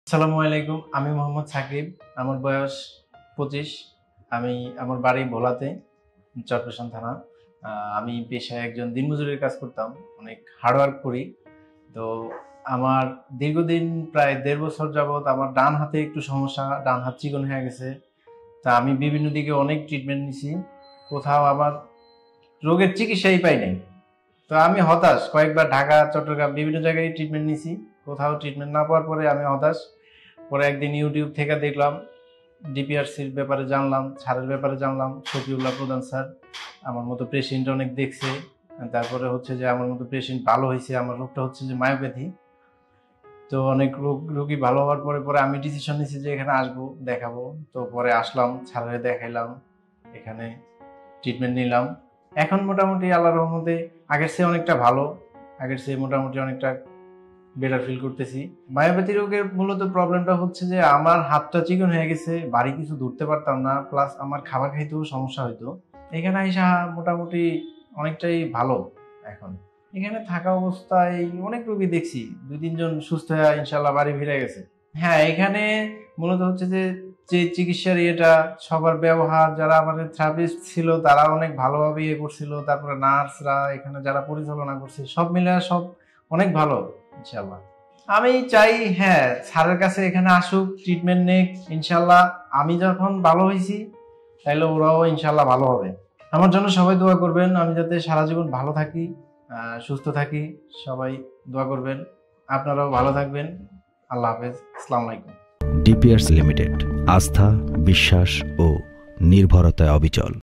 আসসালামু আলাইকুম। আমি মোহাম্মদ সাকিব। আমার বয়স 25। আমার বাড়ি ভোলাতে, চরপেশন থানা। আমি পেশায় একজন দিনমজুরের কাজ করতাম। অনেক হার্ডওয়ার্ক করি। তো আমার দীর্ঘদিন প্রায় 1.5 বছর যাবৎ আমার ডান হাতে একটু সমস্যা, ডান হাত চিকন হয়ে গেছে। তা আমি বিভিন্ন দিকে অনেক ট্রিটমেন্ট নিছি, কোথাও আমার রোগের চিকিৎসাই পাই নাই। তো আমি হতাশ, কয়েকবার ঢাকা, চট্টগ্রাম বিভিন্ন জায়গায় ট্রিটমেন্ট নিছি, কোথাও ট্রিটমেন্ট না পাওয়ার পরে আমি হতাশ। পরে একদিন ইউটিউব থেকে দেখলাম, ডিপিআরসির ব্যাপারে জানলাম, স্যারের ব্যাপারে জানলাম, শফিউল্লাহ প্রধান স্যার। আমার মতো পেশেন্ট অনেক দেখছে। তারপরে হচ্ছে যে আমার মতো পেশেন্ট ভালো হয়েছে। আমার রোগটা হচ্ছে যে মায়োপ্যাথি। তো অনেক রোগী ভালো হওয়ার পরে পরে আমি ডিসিশন নিয়েছি যে এখানে আসবো, দেখাবো। তো পরে আসলাম, স্যারের দেখাইলাম, এখানে ট্রিটমেন্ট নিলাম। এখন মোটামুটি আল্লাহর রহমতে আগের চেয়ে অনেকটা ভালো, আগের চেয়ে মোটামুটি অনেকটা বেটার ফিল করতেছি। মায়োপ্যাথি রোগের মূলত প্রবলেমটা হচ্ছে যে আমার হাতটা চিকন হয়ে গেছে, ভারী কিছু ধরতে পারতাম না, প্লাস আমার খাবার খাইতেও সমস্যা হইতো। এখানে আইসা মোটামুটি অনেকটাই ভালো। এখন এখানে থাকা অবস্থায় অনেক রোগী দেখছি, 2-3 জন সুস্থ হয়ে ইনশাল্লাহ বাড়ি ফিরে গেছে। হ্যাঁ, এখানে মূলত হচ্ছে যে যে চিকিৎসার ইয়েটা, সবার ব্যবহার, যারা আমাদের থেরাপিস্ট ছিল তারা অনেক ভালোভাবে ইয়ে করছিল, তারপরে নার্সরা এখানে যারা পরিচালনা করছে, সব মিলে সব অনেক ভালো ইনশাল্লাহ। আমি চাই, হ্যাঁ, স্যারের কাছে এখানে আসুক, ট্রিটমেন্ট নেক ইনশাল্লাহ। আমি যখন ভালো হয়েছি তাইলে ওরাও ইনশাল্লাহ ভালো হবে। আমার জন্য সবাই দোয়া করবেন, আমি যাতে সারা জীবন ভালো থাকি, সুস্থ থাকি। সবাই দোয়া করবেন। আপনারাও ভালো থাকবেন। আল্লাহ হাফেজ। আসসালামু আলাইকুম। ডিপিআরসি লিমিটেড, আস্থা, বিশ্বাস ও নির্ভরতায় অবিচল।